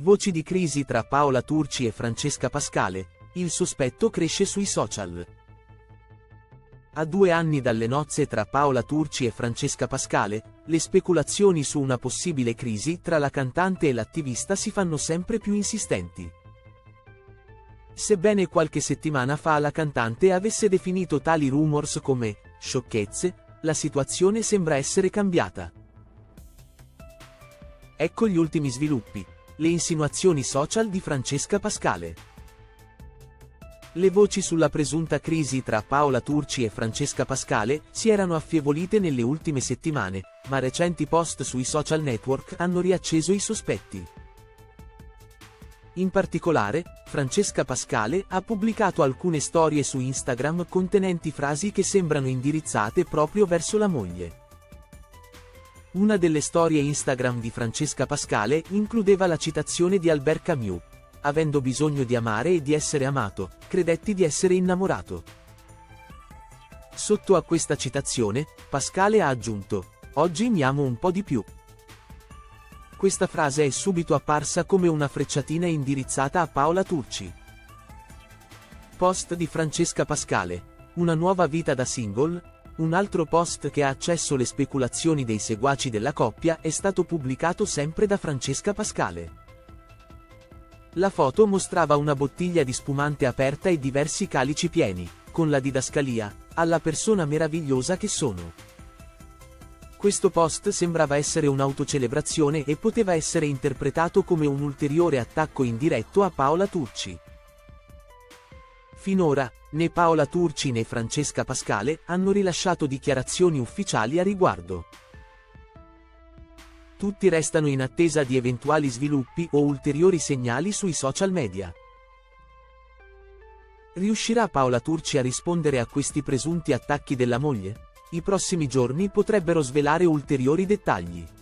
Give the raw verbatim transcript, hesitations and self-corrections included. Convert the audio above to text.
Voci di crisi tra Paola Turci e Francesca Pascale, il sospetto cresce sui social. A due anni dalle nozze tra Paola Turci e Francesca Pascale, le speculazioni su una possibile crisi tra la cantante e l'attivista si fanno sempre più insistenti. Sebbene qualche settimana fa la cantante avesse definito tali rumors come sciocchezze, la situazione sembra essere cambiata. Ecco gli ultimi sviluppi. Le insinuazioni social di Francesca Pascale. Le voci sulla presunta crisi tra Paola Turci e Francesca Pascale si erano affievolite nelle ultime settimane, ma recenti post sui social network hanno riacceso i sospetti. In particolare, Francesca Pascale ha pubblicato alcune storie su Instagram contenenti frasi che sembrano indirizzate proprio verso la moglie. Una delle storie Instagram di Francesca Pascale includeva la citazione di Albert Camus: avendo bisogno di amare e di essere amato, credetti di essere innamorato. Sotto a questa citazione, Pascale ha aggiunto: oggi mi amo un po' di più. Questa frase è subito apparsa come una frecciatina indirizzata a Paola Turci. Post di Francesca Pascale: una nuova vita da single. Un altro post che ha accesso alle speculazioni dei seguaci della coppia è stato pubblicato sempre da Francesca Pascale. La foto mostrava una bottiglia di spumante aperta e diversi calici pieni, con la didascalia: alla persona meravigliosa che sono. Questo post sembrava essere un'autocelebrazione e poteva essere interpretato come un ulteriore attacco indiretto a Paola Turci. Finora, né Paola Turci né Francesca Pascale hanno rilasciato dichiarazioni ufficiali a riguardo. Tutti restano in attesa di eventuali sviluppi o ulteriori segnali sui social media. Riuscirà Paola Turci a rispondere a questi presunti attacchi della moglie? I prossimi giorni potrebbero svelare ulteriori dettagli.